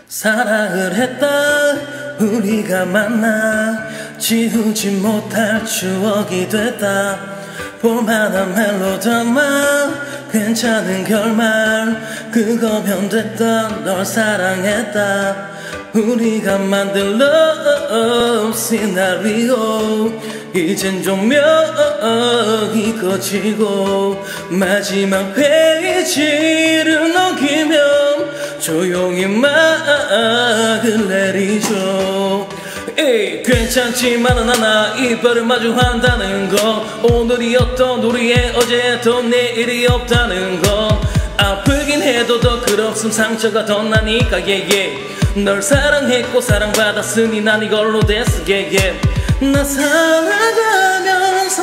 사랑을 했다 우리가 만나 지우지 못할 추억이 됐다 볼만한 멜로드라마 괜찮은 결말 그거면 됐다 널 사랑했다 우리가 만든 love 시나리오 이젠 조명이 꺼지고 마지막 페이지를 넘기면 조용히 막을 내리죠. 에이, 괜찮지만은 않아 이별을 마주한다는 거 오늘이 어떤 우리의 어제였던 내일이 없다는 거 아프긴 해도 더 그렇음 상처가 더 나니까 yeah. 널 사랑했고 사랑받았으니 난 이걸로 됐어 yeah. 나 살아가면서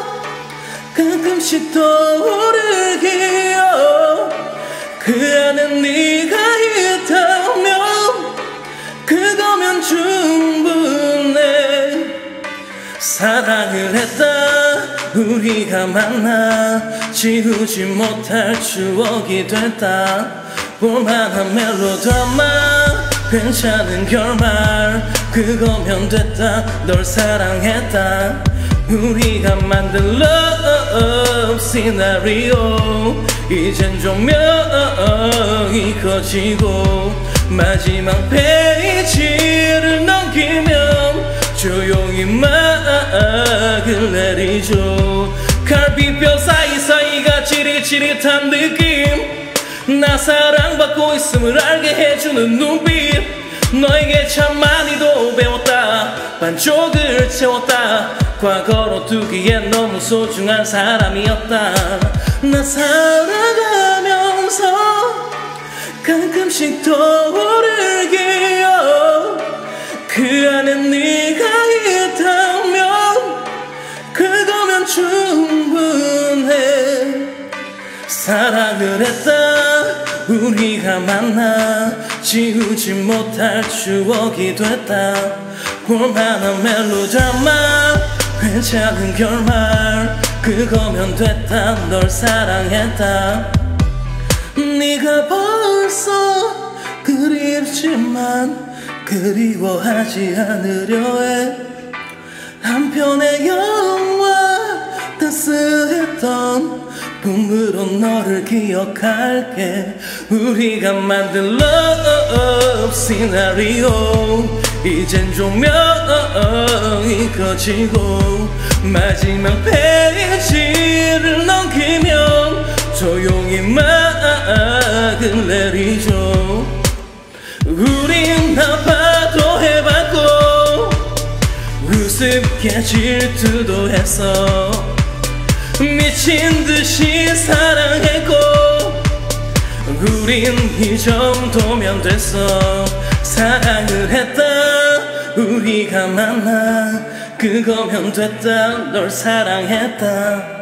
가끔씩 떠오르기요 그 안에 네가 있다면 그거면 충분해 사랑을 했다 우리가 만나 지우지 못할 추억이 됐다 볼만한 멜로드라마 괜찮은 결말 그거면 됐다 널 사랑했다 우리가 만든 love 시나리오 이젠 조명이 꺼지고 마지막 페이지를 넘기면 조용히 막을 내리죠 갈비뼈 사이사이가 지릿지릿한 느낌 나 사랑받고 있음을 알게 해주는 눈빛 너에게 참 많이도 배웠다 반쪽을 채웠다 과거로 두기엔 너무 소중한 사람이었다 나 살아가면서 가끔씩 떠오르기요 그 안에 네가 있다면 그거면 충분해 사랑을 했다 우리가 만나 지우지 못할 추억이 됐다 볼만한 멜로드라마 괜찮은 결말 그거면 됐다 널 사랑했다 네가 벌써 그립지만 그리워하지 않으려 해 한편의 영화 따스했던 꿈으로 너를 기억할게 우리가 만든 love 시나리오 이젠 조명이 꺼지고 마지막 페이지를 넘기면 조용히 막을 내리죠 우린 아파도 해봤고 우습게 질투도 했어 미친 듯이 사랑했고 우린 이 정도면 됐어 사랑을 했다 우리가 만나 그거면 됐다 널 사랑했다